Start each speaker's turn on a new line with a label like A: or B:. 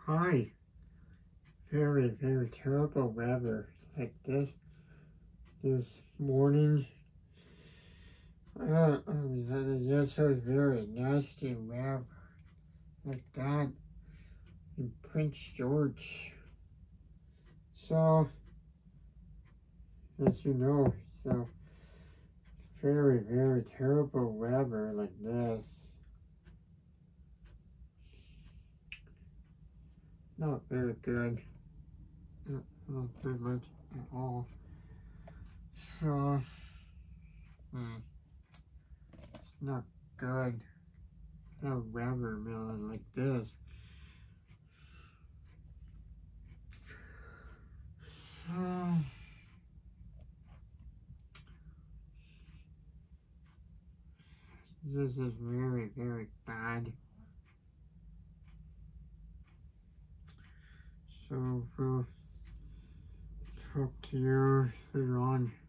A: Hi. Very, very terrible weather like this morning. Yes, it was very nasty weather like that in Prince George. So, as you know, so very, very terrible weather like this. Not very good. Not very much at all. So, it's not good. No watermelon like this. This is very, very bad. So we'll talk to you later on.